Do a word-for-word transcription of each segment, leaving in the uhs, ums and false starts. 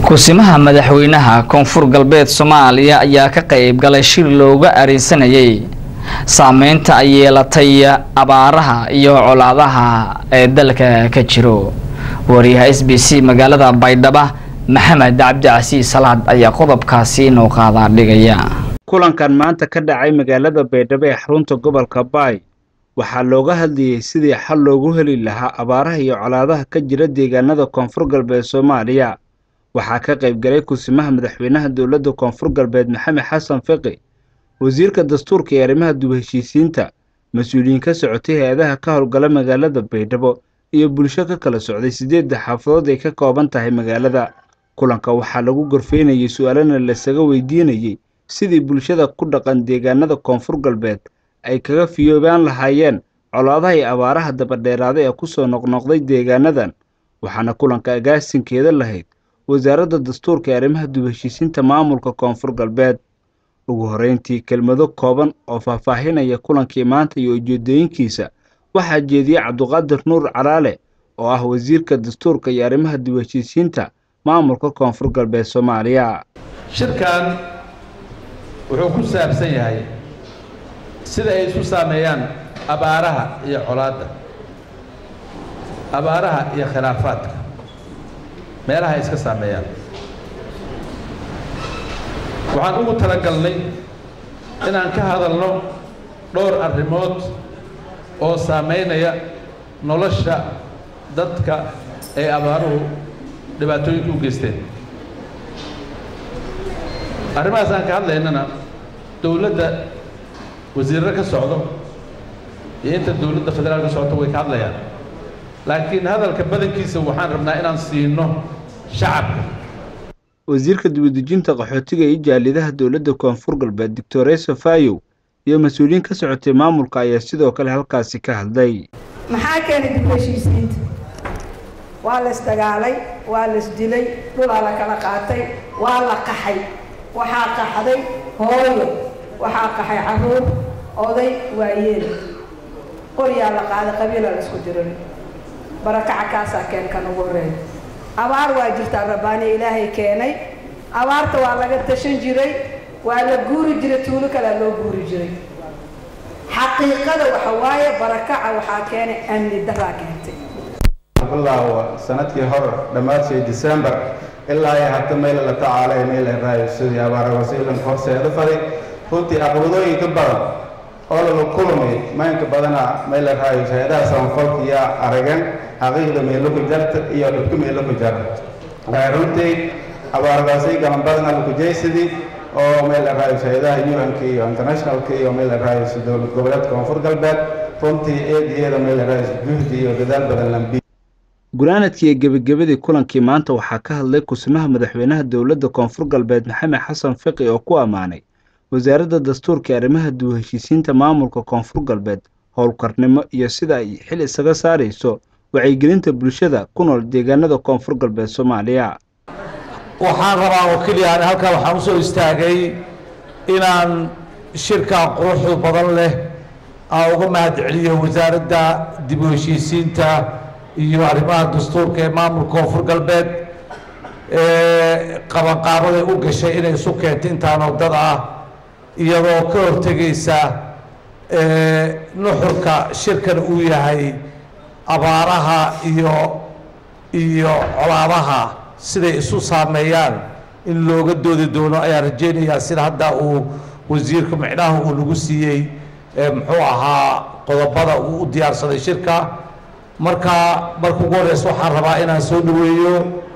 kusimaha madaxweynaha koonfur galbeed Soomaaliya ayaa ka qayb galay shir looga arinsanayay saameynta ay yeelatay abaaraha iyo colaadaha ee dalka ka jiro. wariyaha S B C magaalada Baydhabo Maxamed Cabdi Casiis Salaad ayaa qodobkaasi noo qaada dhigaya. kulankan maanta ka dhacay magaalada Baydhabo ee xarunta gobolka Baay waxaa looga hadlayay sidii xal loogu heli lahaa abaaraha iyo colaadaha ka jira deegaanada koonfur galbeed Soomaaliya. waxaa ka qayb galay kusimaha madaxweynaha dowladda koonfur galbeed Maxamed Xasan Fiqi, wasiirka dastuurka iyo arrimaha dib u heshiisiinta, mas'uuliyiin ka socotay hay'adaha ka howlgala magaalada Baydhabo iyo bulsho ka kala socday sideed xaafadood ay ka kooban tahay magaalada. kulanka waxaa lagu gorfeynayay su'aalana la isaga weydiinayay sidii bulshada ku dhaqan deegaanada koonfur galbeed ay kaga fiyoobaan lahaayeen colaadaha iyo abaaraha daba dheeraaday ee ku soo noqnoqday deegaanadan. waxaana kulanka agaasinkeeda lahayd wasaaradda dastuurka iyo arrimaha dib u heshiisiinta maamulka koonfur galbeed. ugu horeyntii kelmado kooban oo faahfaahinaya kulankii maanta iyo ujeedooyinkiisa waxaa jeediyay Cabduqaadir Nuur Calaale oo ah wasiirka dastuurka iyo arrimaha dib u heshiisiinta maamulka koonfur galbeed Soomaaliya. shirkan wuxuu ku saabsan yahay sida ay isu saameeyaan abaaraha iyo colaadda, abaaraha iyo khilaafaadka meelaha iska saameeyaan. waxaan ugu talagalnay inaan ka hadalno dhowr arrimood oo saameynaya nolosha dadka ay abaaruhu dhibaatooyinka u geysteen. arrimahaas aan ka hadlaynana dowladda wasiirro ka socdo iyo inta dowladda federaalka ka socota way ka hadlayaan, laakiin hadalka badankiisa waxaan rabnaa inaan siino shacabka. wasiirka dib u dejinta qaxootiga iyo jaalidaha dowladda koonfur galbeed Doctor Reso Fayow iyo mas'uuliyiin ka socotay maamulka ayaa sidoo kale halkaasi ka hadlay. maxaa keenay dib u heshiisiinta? waa la isdagaalay, waa la isdilay, dhulaa la kala qaatay, waa la qaxay. waxaa qaxday hooyo, waxaa qaxay carruur, oday, waayeel. qoryaa la qaaday, qabiila la isku diray. barakaca kaasaa keen kan ugu horeeya. abaar waa jirtaa rabbaani ilaahay keenay. abaarta waa laga tashan jiray, waa la guuri jiray, tuulo kale loo guuri jiray. xaqiiqada waxa waaye barakaca waxaa keenay amni darraa keentay. الله سنتي هر دماتي ديسمبر إلا هي حتى ميل الله تعالى ميل الرئيس يا بارك وسيلم فرصة هذا فريق كنت أقبضوا يكبر أول كلمة ما يكبرنا ميل الرئيس هذا سام فرق يا أرجع حقيقة ميل لك جرت يا لك ميل لك جرت رنتي أبارك وسيلم كم بدنا لك جيسدي أو ميل الرئيس هذا يوم كي international كي أو ميل الرئيس دولة قبلت كونفور قلبت كنتي إيه هذا ميل الرئيس جهدي وجدال بدل لمبي. guraanadkii gabagabadii kulankii maanta waxaa ka hadlay kusimaha madaxweynaha dowladda koonfur galbeed Maxamed Xasan Fiqi oo ku amaanay wasaaradda dastuurka iyo arrimaha dib u heshiisiinta maamulka koonfur galbeed howlkarnimo iyo sida ay xil isaga saarayso wacyigelinta bulshada ku nool deegaanada koonfur galbeed Soomaaliya. waxaan rabaa oo kaliya halka waxaan u soo istaagay inaan shirka quruxda badan leh aan uga mahadceliyo wasaaradda dib u heshiisiinta iyo arrimaha dastuurka ee maamulka koonfur galbeed ee qabanqaabada u gashay inay isu keento intaan dad ah iyadoo ka hortagaysa nuxurka shirkan uu yahay abaaraha iyo iyo colaadaha siday isu saameeyaan in looga doodi doono ayaan rajaynayaa sida hadda uu wasiirka micnaha uu lagu siiyey muxuu ahaa qodobada uu u diyaarsaday shirka. marka marka ugu horeysa waxaan rabaa inaan soo dhaweeyo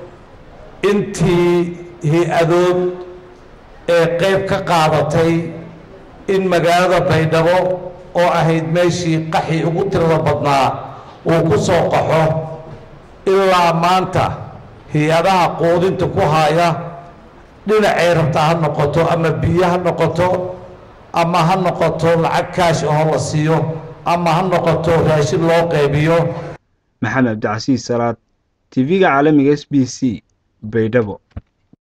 intii hay-adood ee qayb ka qaadatay in magaalada Baydhabo oo ahayd meeshii qaxi ugu tirada badnaa uu ku soo qaxo ilaa maanta hay-adaha quudinta ku haya dhinacay rabta ha noqoto ama biyo ha noqoto ama ha noqoto lacag kaash oo la siiyo ama ha noqoto raashin loo qaybiyo. Maxamed Cabdi Casiis Salaad T V-ga caalamiga S B C Baydhabo.